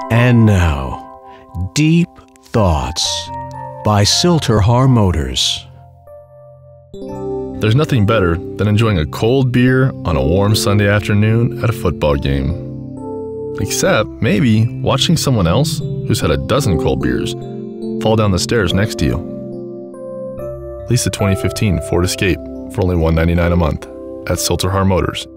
And now, Deep Thoughts by Silterhar Motors. There's nothing better than enjoying a cold beer on a warm Sunday afternoon at a football game. Except maybe watching someone else who's had a dozen cold beers fall down the stairs next to you. Lease a 2015 Ford Escape for only $199 a month at Silterhar Motors